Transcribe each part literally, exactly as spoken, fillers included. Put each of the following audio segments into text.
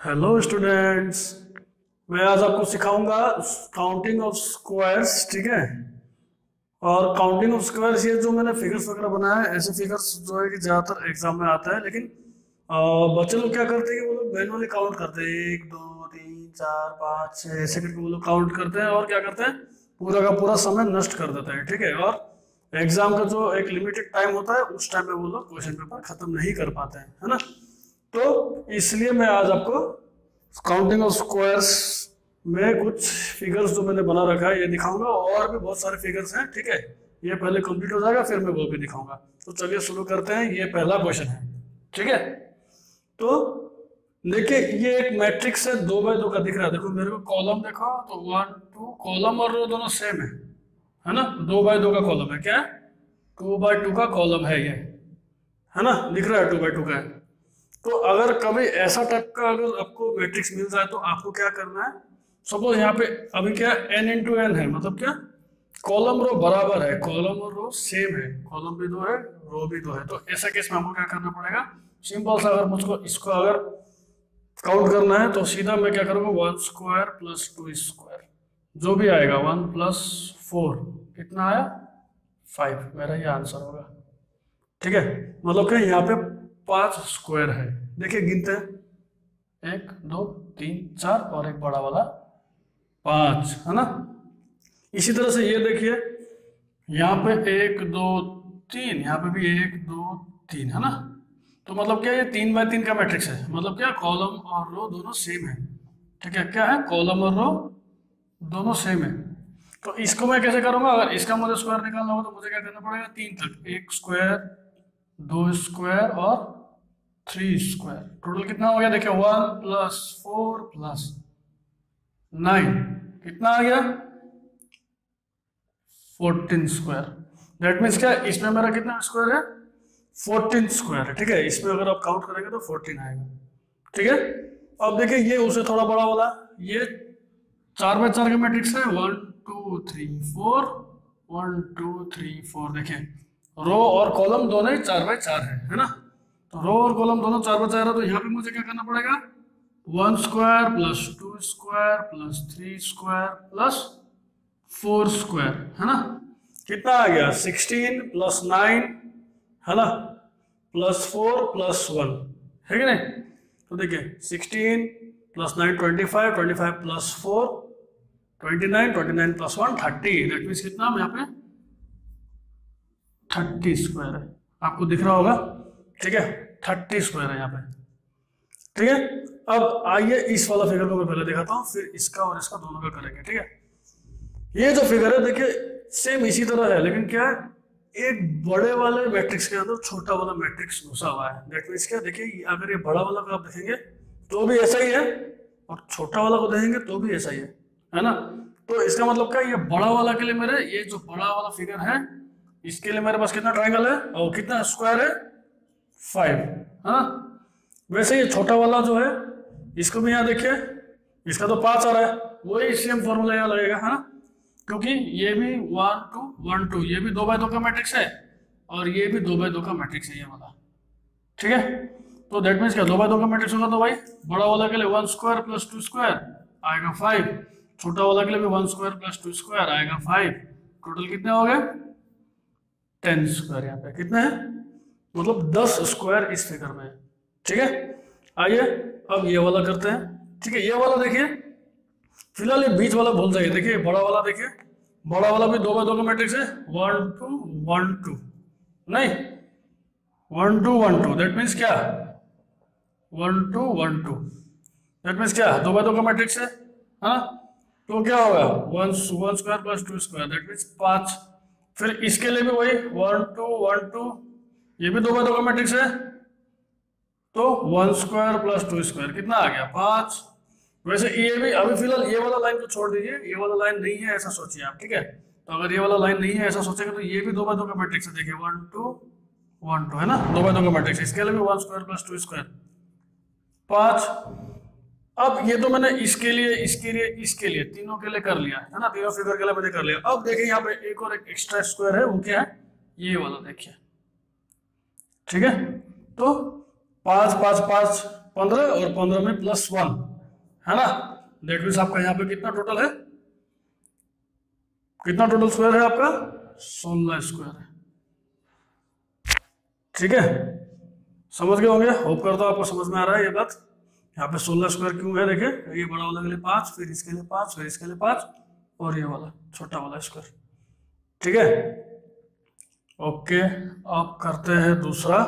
Hello students, मैं आज आपको सिखाऊंगा काउंटिंग ऑफ स्क्वायर्स। ठीक है। और काउंटिंग ऑफ स्क्वायर्स ये जो मैंने फिगर्स वगैरह बनाया है, ऐसे फिगर्स जो है कि ज़्यादातर एग्जाम में आता है, लेकिन आ, बच्चे लोग क्या करते हैं कि वो लोग मैनुअली काउंट करते हैं, एक दो तीन चार पाँच छः ऐसे करके वो लोग काउंट करते हैं और क्या करते हैं, पूरा का पूरा समय नष्ट कर देते हैं। ठीक है। और एग्जाम का जो एक लिमिटेड टाइम होता है उस टाइम में वो लोग क्वेश्चन पेपर खत्म नहीं कर पाते हैं, है ना। तो इसलिए मैं आज आपको काउंटिंग ऑफ स्क्वायर्स में कुछ फिगर्स जो मैंने बना रखा है ये दिखाऊंगा, और भी बहुत सारे फिगर्स हैं। ठीक है। ये पहले कंप्लीट हो जाएगा फिर मैं वो भी दिखाऊंगा। तो चलिए शुरू करते हैं। ये पहला क्वेश्चन है। ठीक है। तो देखिए ये एक मैट्रिक्स है, दो बाय दो का दिख रहा है। देखो मेरे को कॉलम देखो तो वन टू, कॉलम और रो दोनों सेम है है ना। दो बाय दो का कॉलम है, क्या टू बाय टू का कॉलम है ये, है ना, दिख रहा है टू बाय टू का है। तो अगर कभी ऐसा टाइप का अगर आपको मैट्रिक्स मिल जाए तो आपको क्या करना है, सपोज यहाँ पे अभी क्या एन इंटू एन है, मतलब क्या कॉलम रो बराबर है, कॉलम और रो सेम है, कॉलम भी दो है रो भी दो है। तो ऐसा केस में हमको क्या करना पड़ेगा, सिंपल सा, अगर मुझको इसको अगर काउंट करना है तो सीधा मैं क्या करूँगा, one square plus two square जो भी आएगा, वन प्लस फोर कितना आया, फाइव, मेरा ये आंसर होगा। ठीक है। मतलब क्या यहाँ पे पांच स्क्वायर है, देखिए गिनते हैं, एक दो तीन चार और एक बड़ा वाला पांच, है ना। इसी तरह से ये देखिए यहाँ पे एक दो तीन, यहाँ पे भी एक दो तीन, है ना। तो मतलब क्या ये तीन बाय तीन का मैट्रिक्स है, मतलब क्या कॉलम और रो दोनों सेम है। ठीक है, क्या है, कॉलम और रो दोनों सेम है। तो इसको मैं कैसे करूंगा, अगर इसका मुझे स्क्वायर निकालना होगा तो मुझे क्या करना पड़ेगा, तीन तक, एक स्क्वायर दो स्क्वायर और थ्री स्क्वायर, टोटल कितना हो गया, देखिए one plus four plus nine, कितना आ गया, फोर्टीन स्क्वायर। दैट मीन्स क्या, इसमें मेरा कितना स्क्वायर है, फोर्टीन स्क्वायर है। ठीक है। इसमें अगर आप काउंट करेंगे तो फोर्टीन आएगा। ठीक है। अब देखिए ये उसे थोड़ा बड़ा वाला, ये चार बाय चार का मैट्रिक्स है, one two three four, one two three four, देखिए रो और कॉलम दोनों ही चार बाय चार है है ना। तो रो और कॉलम दोनों चार बाय चार है, तो यहाँ पे मुझे क्या करना पड़ेगा, one square plus two square plus three square plus four square, है ना। कितना आ गया, सिक्सटीन प्लस नाइन, है ना, प्लस फोर प्लस वन, है कि नहीं। तो देखिए sixteen plus nine twenty five, twenty five plus four twenty nine, twenty nine plus one thirty. That means कितना यहाँ पे थर्टी स्क्वायर है, आपको दिख रहा होगा। ठीक है, थर्टी स्क्वायर है यहाँ पे। ठीक है। अब आइए इस वाला फिगर को मैं पहले दिखाता हूँ, फिर इसका और इसका दोनों का करेंगे। ठीक है। ये जो फिगर है देखिए सेम इसी तरह है, लेकिन क्या है, एक बड़े वाले मैट्रिक्स के अंदर छोटा वाला मैट्रिक्स घुसा हुआ है। दैट मीन्स क्या, देखिए अगर ये बड़ा वाला को आप देखेंगे तो भी ऐसा ही है, और छोटा वाला को देखेंगे तो भी ऐसा ही है है ना। तो इसका मतलब क्या, ये बड़ा वाला के लिए मेरे, ये जो बड़ा वाला फिगर है इसके लिए मेरे पास कितना ट्रायंगल है और कितना स्क्वायर है, फाइव, हाँ। वैसे ये छोटा वाला जो है इसको भी यहाँ देखिए, इसका तो पांच आ रहा है, वही सेम फॉर्मूला यहाँ लगेगा, है ना, क्योंकि ये भी वन टू वन टू, ये भी दो बाय दो का मैट्रिक्स है और ये भी दो बाय दो का मैट्रिक्स है ये वाला। ठीक है। तो दैट मीन्स क्या, दो बाय दो का मैट्रिक्स होगा तो भाई बड़ा वाला के लिए one square plus two square आएगा फाइव, छोटा वाला के लिए भी one square plus two square आएगा फाइव, टोटल कितने हो गए, टेन स्क्वायर। यहाँ पे कितने हैं, मतलब दस स्क्वायर इस फिगर में। ठीक है। आइए अब ये वाला करते हैं। ठीक है। ये वाला देखिए, फिलहाल ये बीच वाला भूल जाइए। देखिए बड़ा वाला, देखिए बड़ा वाला भी दो बाय दो का मैट्रिक्स है, वन टू वन टू, नहीं one two one two, that means क्या, one two one two, that means क्या, दो बाय दो का मैट्रिक्स है, हाँ। तो क्या होगा, one one square plus two square, that means पांच। फिर इसके लिए भी वही वन टू वन टू, ये भी दो बाय दो का मैट्रिक्स है, तो one square plus two square कितना आ गया, पांच। वैसे ये भी, अभी फिलहाल ये वाला लाइन को छोड़ दीजिए, ये वाला लाइन नहीं है ऐसा सोचिए आप। ठीक है। तो अगर ये वाला लाइन नहीं है ऐसा सोचेंगे तो ये भी दो बाय दो का मैट्रिक्स है, देखिए वन टू वन टू, है ना, दो बाय दो का मैट्रिक्स। इसके लिए भी one square plus two square, पांच। अब ये तो मैंने इसके लिए इसके लिए इसके लिए तीनों के लिए कर लिया है ना, तीनों फिगर के लिए मैंने कर लिया। अब देखिए यहाँ पे एक और एक एक्स्ट्रा स्क्वायर है, वो क्या है, ये वाला देखिए। ठीक है। तो पांच पांच पांच पंद्रह और पंद्रह में प्लस वन है ना, दैट मीन्स आपका यहाँ पे कितना टोटल है, कितना टोटल स्क्वायर है आपका, सोलह स्क्वायर है। ठीक है, समझ गए होंगे, होप करता हूँ आपको समझ में आ रहा है ये बात। यहाँ पे सोलह स्क्वायर क्यों है, देखिए ये बड़ा वाला के लिए पाँच, फिर इसके लिए पाँच, फिर इसके लिए पाँच, और ये वाला छोटा वाला स्क्वायर। ठीक है, ओके। अब करते हैं दूसरा,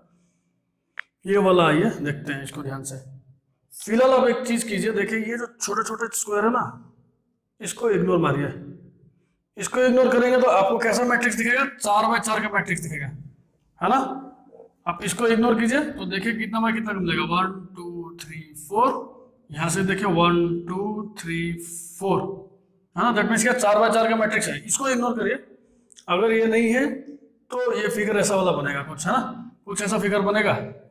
ये वाला आइए देखते हैं इसको ध्यान से। फिलहाल आप एक चीज कीजिए, देखिए ये जो छोटे छोटे स्क्वायर है ना, इसको इग्नोर मारिए। इसको इग्नोर करेंगे तो आपको कैसा मैट्रिक्स दिखेगा, चार बाय चार का मैट्रिक्स दिखेगा, है ना। आप इसको इग्नोर कीजिए तो देखिए कितना बाय कितना मिलेगा, वन टू थ्री फोर, यहाँ से देखिए वन टू थ्री फोर, है ना, दैट मीन्स क्या चार बाय चार का मैट्रिक्स है। इसको इग्नोर करिए, अगर ये नहीं है तो ये फिगर ऐसा वाला बनेगा कुछ, है ना, कुछ ऐसा फिगर बनेगा,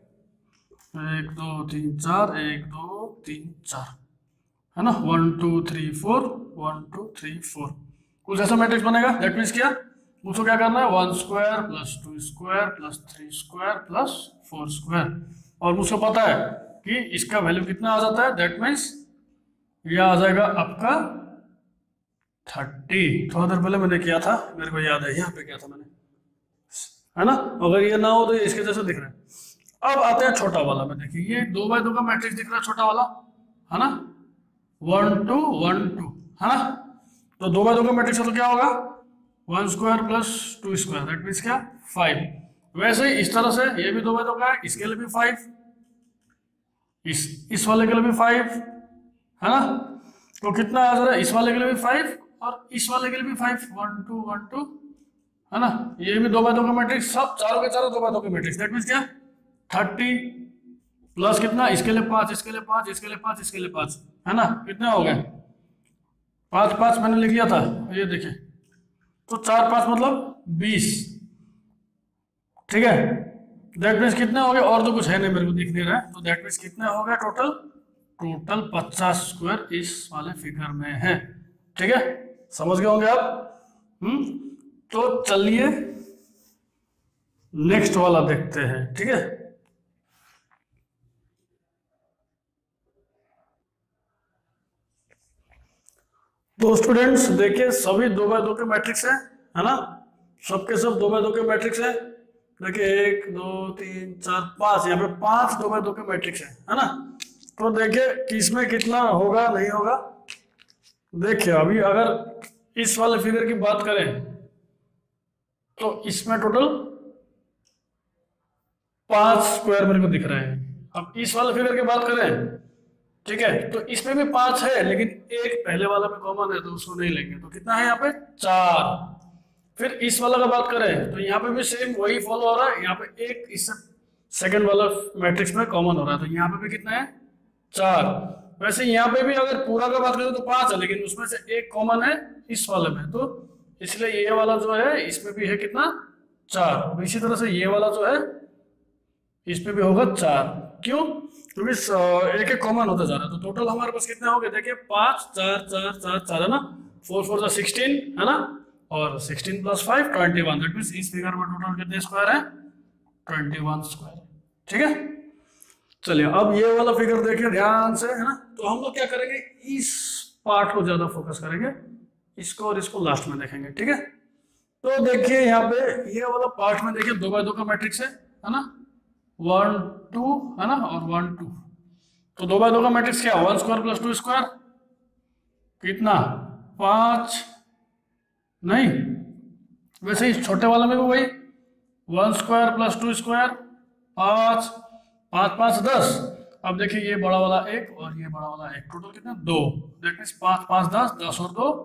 एक दो तीन चार, एक दो तीन चार, है ना, one two three four, one two three four, कुछ ऐसा मैट्रिक्स बनेगा। दैट मीन्स क्या, मुझको क्या करना है, one square plus two square plus three square plus four square, और मुझको पता है कि इसका वैल्यू कितना आ जाता है, दैट मीन्स ये आ जाएगा आपका थर्टी। थोड़ा देर पहले मैंने किया था, मेरे को याद है, यहाँ पे किया था मैंने, है ना। अगर ये ना हो तो ये इसके जैसे दिख रहा है। अब आते हैं छोटा वाला में, देखिए ये दो बाय दो का मैट्रिक्स दिख रहा है छोटा वाला, है ना, वन टू वन टू, है ना। तो दो बाय दो का मैट्रिक्स तो क्या होगा, one square plus two square, that means क्या, फाइव। वैसे ही इस तरह से ये भी दो बाय दो का है, इसके लिए भी फाइव, इस इस वाले के लिए भी फाइव, है ना। तो कितना आ जा रहा है, इस वाले के लिए भी फाइव और इस वाले के लिए भी five, one two one two, है ना। ये भी दो बाय दो का मैट्रिक्स, सब चारों के चारों दो बाय दो के मैट्रिक्स, दैट मीन्स क्या, थर्टी प्लस कितना, इसके लिए पांच, इसके लिए पांच, इसके लिए पांच, इसके लिए पांच, है ना, कितने हो गए, पांच पांच मैंने लिख लिया था, ये देखिए, तो चार पांच मतलब बीस। ठीक है, दैट मीन्स कितने हो गए, और तो कुछ है नहीं मेरे को दिख नहीं रहा है, तो दैट मीन्स कितने हो गए टोटल, टोटल पचास स्क्वायर इस वाले फिगर में है। ठीक है, समझ गए होंगे आप। हम्म तो चलिए नेक्स्ट वाला देखते हैं। ठीक है, तो स्टूडेंट्स देखिए सभी दो बाय दो के मैट्रिक्स है, है ना, सबके सब दो बाय दो के मैट्रिक्स है। देखिए एक दो तीन चार पांच, यहाँ पे पांच दो बाय दो के मैट्रिक्स है, है ना। तो देखिए कि इसमें कितना होगा नहीं होगा। देखिए अभी अगर इस वाले फिगर की बात करें तो इसमें टोटल पांच स्क्वायर मेरे को दिख रहे हैं। अब इस वाले फिगर की बात करें, ठीक है, तो इसमें भी पांच है, लेकिन एक पहले वाला में कॉमन है तो उसको नहीं लेंगे, तो कितना है यहाँ पे, चार। फिर इस वाला का बात करें तो यहाँ पे भी सेम वही फॉलो हो रहा है, यहाँ पे एक इस सेकंड वाला मैट्रिक्स में कॉमन हो रहा है, तो यहाँ पे भी कितना है, चार। वैसे यहाँ पे भी अगर पूरा का बात करें तो पांच है, लेकिन उसमें से एक कॉमन है इस वाले में, तो इसलिए ये वाला जो है इसमें भी है कितना, चार। इसी तरह से ये वाला जो है इसमें भी होगा चार। क्यों, क्योंकि एक एक कॉमन होता जा रहा है। तो टोटल हमारे पास कितने हो गए, देखिए पांच चार चार चार चार, है ना, फोर फोर सिक्सटीन, है ना, और sixteen plus five twenty one, that means इस फिगर में टोटल कितने स्क्वायर है, ट्वेंटी वन स्क्वायर। ठीक है, चलिए अब ये वाला फिगर देखिए ध्यान से, है ना। तो हम लोग क्या करेंगे, इस पार्ट को ज्यादा फोकस करेंगे, इसको और इसको लास्ट में देखेंगे। ठीक है, तो देखिए यहाँ पे ये वाला पार्ट में देखिए दो बाय दो का मैट्रिक्स है, है ना, वन टू, है ना, और वन टू। तो दो बाय दो का मैट्रिक्स क्या, one square plus two square, कितना, पांच, नहीं, वैसे ही छोटे वाले में भी वही, one square plus two square, पांच, पांच पांच दस। अब देखिए ये बड़ा वाला एक और ये बड़ा वाला एक, टोटल कितना, दो, दैट मीन्स पांच पांच दस, दस और दो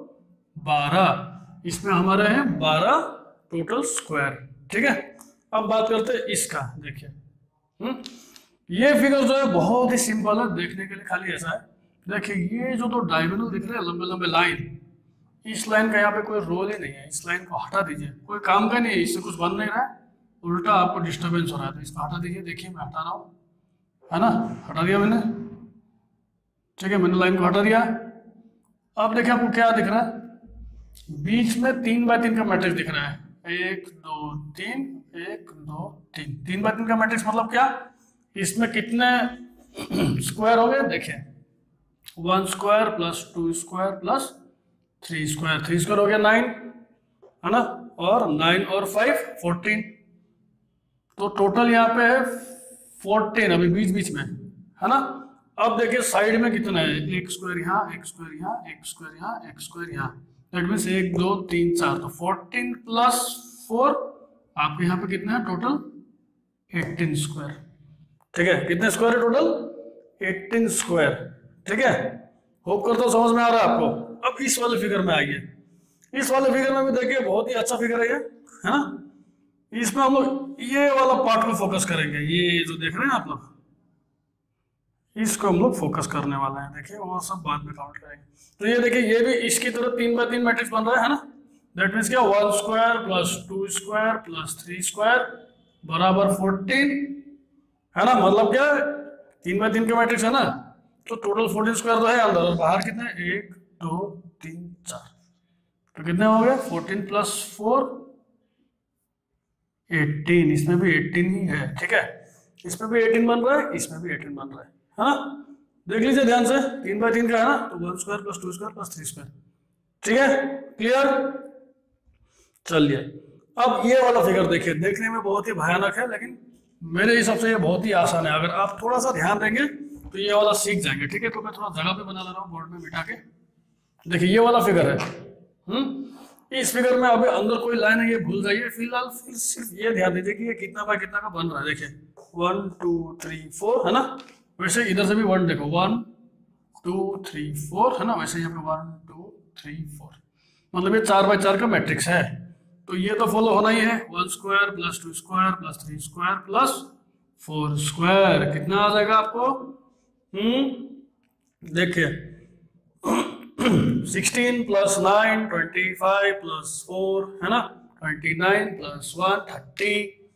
बारह, इसमें हमारे हैं बारह टोटल स्क्वायर। ठीक है, अब बात करते हैं इसका। देखिए हम्म ये फिगर जो है बहुत ही सिंपल है देखने के लिए, खाली ऐसा है। देखिए ये जो दो डायगोनल दिख रहे हैं लंबे लंबे लाइन, इस लाइन का यहाँ पे कोई रोल ही नहीं है, इस लाइन को हटा दीजिए, कोई काम का नहीं है, इससे कुछ बन नहीं रहा है, उल्टा आपको डिस्टर्बेंस हो रहा है, तो इसको हटा दीजिए। देखिए मैं हटा रहा हूँ, है ना, हटा दिया मैंने। ठीक है, मैंने लाइन को हटा दिया। अब देखिए आपको क्या दिख रहा है, बीच में तीन बाय तीन का मैट्रिक्स दिख रहा है, एक दो तीन, एक दो तीन, तीन बाय तीन का मैट्रिक्स मतलब क्या, इसमें कितने स्क्वायर हो गए। देखिए one square plus two square plus three square, three square हो गया नाइन, है ना, और नाइन और फाइव फोर्टीन, तो टोटल यहाँ पे है फोर्टीन अभी बीच बीच में, है ना। अब देखिए साइड में कितना है, एक स्क्वायर यहाँ, एक स्क्वायर यहाँ, एक स्क्वायर यहाँ, एक स्क्वायर यहाँ, दैट मीन्स एक दो तीन चार, तो फोर्टीन प्लस फोर आपके यहाँ पे कितना है टोटल एटीन स्क्वायर, ठीक है। कितने स्क्वायर है टोटल एटीन स्क्वायर, ठीक है। होप करता हूँ समझ में आ रहा है आपको। अब इस वाले फिगर में आइए, इस वाले फिगर में भी देखिए बहुत ही अच्छा फिगर है ये, है ना। इसमें हम लोग ये वाला पार्ट को फोकस करेंगे, ये जो देख रहे हैं आप लोग, इसको हम लोग फोकस करने वाले हैं। देखिए वो सब बाद में काउंट करेंगे। तो ये देखिए ये भी इसकी तरह तीन बाय तीन मैट्रिक्स बन रहा है, है ना। दैट मीन्स क्या, one square plus two square plus three square बराबर फोर्टीन, है ना। मतलब क्या, तीन बाय तीन का मैट्रिक्स है ना, तो टोटल फोर्टीन स्क्वायर तो है अंदर, और बाहर कितने, एक दो तीन चार, तो कितने हो गए फोर्टीन प्लस फोर एटीन, इसमें भी एटीन ही है, ठीक है। इसमें भी एटीन बन रहा है, इसमें भी एटीन बन रहा है, हाँ। देख लीजिए ध्यान से, तीन बाय तीन का है ना, तो one square plus two square plus three square, ठीक है, क्लियर। चलिए अब ये वाला फिगर देखिए, देखने में बहुत ही भयानक है, लेकिन मेरे हिसाब से ये बहुत ही आसान है। अगर आप थोड़ा सा ध्यान देंगे तो ये वाला सीख जाएंगे, ठीक है। तो मैं थोड़ा जगह पे बना ले रहा हूँ बोर्ड में बिठा के। देखिए ये वाला फिगर है, हम्म इस फिगर में अभी अंदर कोई लाइन है ये भूल जाइए, फिलहाल फिर सिर्फ ये ध्यान दीजिए कि ये कितना बाय कितना का बन रहा है। देखिए वन टू थ्री फोर, है ना। वैसे इधर से भी वन देखो, वन टू थ्री फोर, है ना। वैसे यहाँ पे वन टू थ्री फोर, मतलब ये चार बाय चार का मैट्रिक्स है, तो ये तो फॉलो होना ही है। One square plus two square plus three square plus four square, कितना आ जाएगा आपको, हम्म देखिए sixteen plus nine twenty five plus four, है ना, twenty nine plus one thirty,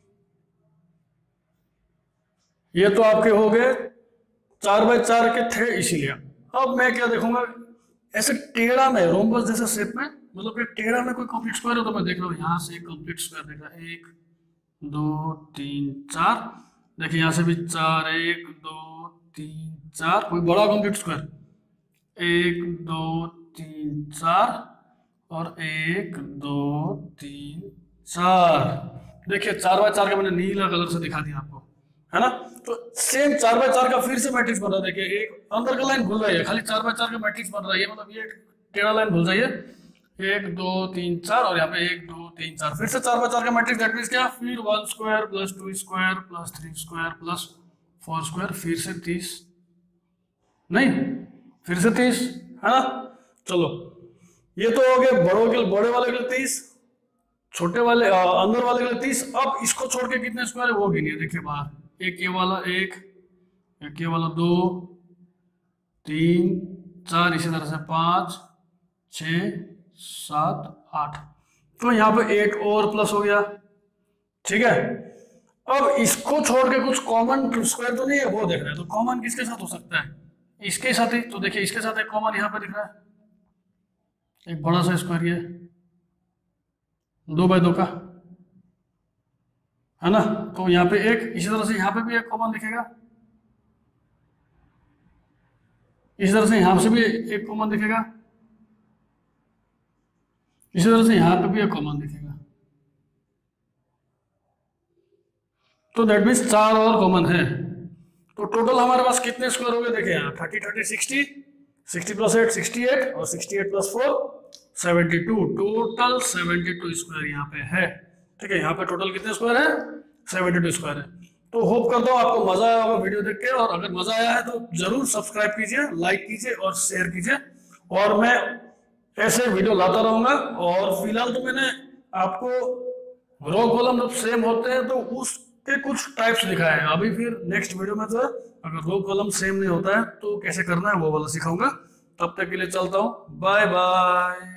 ये तो आपके हो गए चार बाय चार के थे इसीलिए। अब मैं क्या देखूंगा, ऐसे टेढ़ा में रोम्बस जैसे शेप में, मतलब कि टेढ़ा में कोई कंप्लीट स्क्वायर हो तो मैं देख रहा हूँ यहाँ से कंप्लीट स्क्वायर देख रहा है, एक दो तीन चार, देखिए यहाँ से भी चार, एक दो तीन चार, कोई बड़ा कंप्लीट स्क्वायर, एक दो तीन चार और एक दो तीन चार। देखिए चार बाय चार का मैंने नीला कलर से दिखा दिया आपको, है ना। तो सेम चार बाय चार का फिर से मैट्रिक्स बन रहा है। देखिए एक अंदर का लाइन भूल जाइए, खाली चार बाय चार का मैट्रिक्स बन रहा है, मतलब ये टेढ़ा लाइन भूल जाइए, एक दो तीन चार और यहाँ पे एक दो तीन चार, फिर से चार बाय चार का मैट्रिक्स। दैट मींस क्या, फिर one square plus two square plus three square plus four square, फिर से तीस, नहीं फिर से तीस, है ना। चलो ये तो हो गए बड़ों के, बड़े वाले के लिए तीस, छोटे वाले आ, अंदर वाले के लिए तीस। अब इसको छोड़ के कितने स्क्वायर है वो गिनिए। देखिए बाहर एक ये वाला, एक एक ये वाला, दो तीन चार, इसी तरह से पाँच छ सात आठ, तो यहाँ पे एक और प्लस हो गया, ठीक है। अब इसको छोड़ के कुछ कॉमन स्क्वायर तो नहीं है वो देख रहे हैं, तो कॉमन किसके साथ हो सकता है, इसके साथ ही। तो देखिए इसके साथ एक कॉमन यहाँ पे दिख रहा है, एक बड़ा सा स्क्वायर ये दो बाय दो का, है ना। तो यहाँ पे एक, इसी तरह से यहाँ पे भी एक कॉमन दिखेगा, इसी तरह से यहाँ से भी एक कॉमन दिखेगा, इसी तरह से यहाँ पे भी एक कॉमन दिखेगा। तो दैट मीन्स चार और कॉमन है। तो टोटल हमारे पास कितने स्क्वायर हो गए, देखिए यहाँ thirty thirty sixty, sixty plus eight sixty eight और sixty eight plus four seventy two, total seventy two square यहाँ पे है, ठीक है। यहाँ पे टोटल कितने स्क्वायर है, सेवेंटी टू स्क्वायर है। तो होप करता हूँ आपको मजा आया होगा वीडियो देख के, और अगर मजा आया है तो जरूर सब्सक्राइब कीजिए, लाइक कीजिए और शेयर कीजिए, और मैं ऐसे वीडियो लाता रहूंगा। और फिलहाल तो मैंने आपको रो कॉलम जब सेम होते हैं तो उसके कुछ टाइप्स दिखाए हैं, अभी फिर नेक्स्ट वीडियो में जो है अगर रो कॉलम सेम नहीं होता है तो कैसे करना है वो वाला सिखाऊंगा। तब तक के लिए चलता हूँ, बाय बाय।